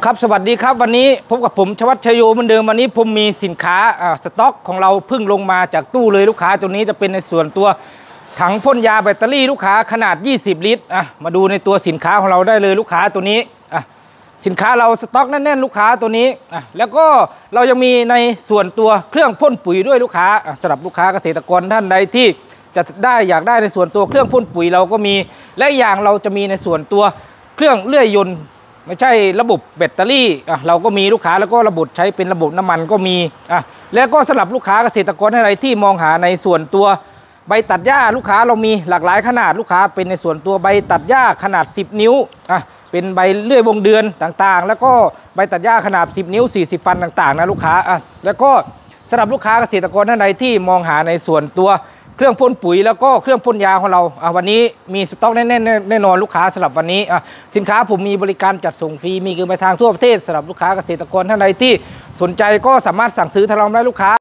ครับสวัสดีครับวันนี้พบกับผมชวัชชัยโยเหมือนเดิมวันนี้ผมมีสินค้าสต็อกของเราเพิ่งลงมาจากตู้เลยลูกค้าตัวนี้จะเป็นในส่วนตัวถังพ่นยาแบตเตอรี่ลูกค้าขนาด20ลิตรมาดูในตัวสินค้าของเราได้เลยลูกค้าตัวนี้สินค้าเราสต็อกแน่นๆลูกค้าตัวนี้แล้วก็เรายังมีในส่วนตัวเครื่องพ่นปุ๋ยด้วยลูกค้าสำหรับลูกค้าเกษตรกรท่านใดที่จะได้อยากได้ในส่วนตัวเครื่องพ่นปุ๋ยเราก็มีและอย่างเราจะมีในส่วนตัวเครื่องเลื่อยยนต์ไม่ใช่ระบบแบตเตอรี่เราก็มีลูกค้าแล้วก็ระบบใช้เป็นระบบน้ำมันก็มีแล้วก็สำหรับลูกค้าเกษตรกรอะไรที่มองหาในส่วนตัวใบตัดหญ้าลูกค้าเรามีหลากหลายขนาดลูกค้าเป็นในส่วนตัวใบตัดหญ้าขนาด10นิ้วเป็นใบเลื่อยวงเดือนต่างๆแล้วก็ใบตัดหญ้าขนาด10นิ้ว40ฟันต่างๆนะลูกค้าแล้วก็สำหรับลูกค้าเกษตรกรท่านใดที่มองหาในส่วนตัวเครื่องพ่นปุ๋ยแล้วก็เครื่องพ่นยาของเราวันนี้มีสต็อกแน่นอนลูกค้าสำหรับวันนี้สินค้าผมมีบริการจัดส่งฟรีมีคืนไปทางทั่วประเทศสำหรับลูกค้าเกษตรกรท่านใดที่สนใจก็สามารถสั่งซื้อทางเราได้ลูกค้า